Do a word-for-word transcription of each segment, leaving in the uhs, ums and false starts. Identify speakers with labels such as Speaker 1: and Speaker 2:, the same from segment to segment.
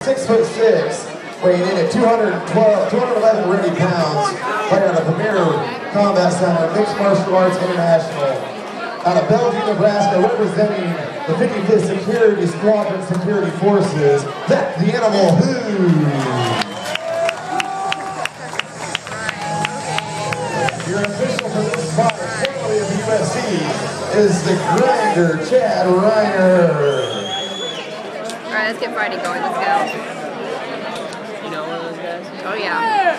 Speaker 1: six foot six, weighing in at two hundred twelve, two hundred eleven ready pounds, playing out of the Premier Combat Center, Mixed Martial Arts International. Out of Bellevue, Nebraska, representing the fifty-fifth Security Squadron Security Forces, Zach the Animal Hughes. Your official for this fight, formerly of the U F C, is the grinder, Chad Reiner.
Speaker 2: Alright, let's get Friday going. Let's go.
Speaker 3: You know one of those guys?
Speaker 2: Oh, yeah.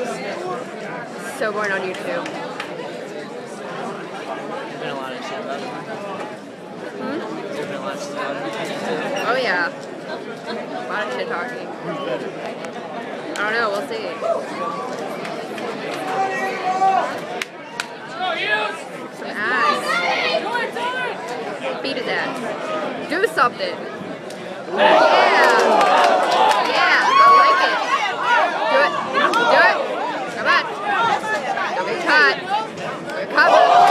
Speaker 2: So boring on YouTube.
Speaker 3: There's been a lot of shit about him.
Speaker 2: Hmm?
Speaker 3: There's been a lot of shit about him.
Speaker 2: Oh, yeah. A lot of shit talking. I don't know. We'll see. Some ass. Beat his ass. Do something. Yeah. Yeah. I like it. Do it. Do it. Come on. Don't get caught. We're covered.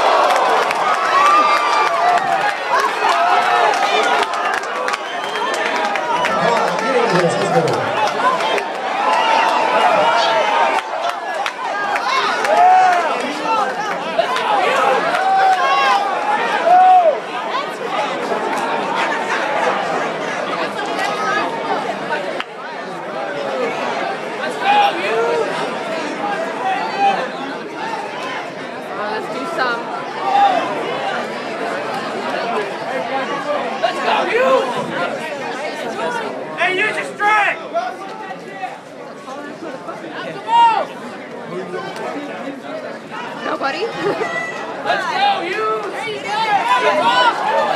Speaker 4: Hey, use your strength!
Speaker 2: Nobody?
Speaker 4: Let's go, Hughes! There you go!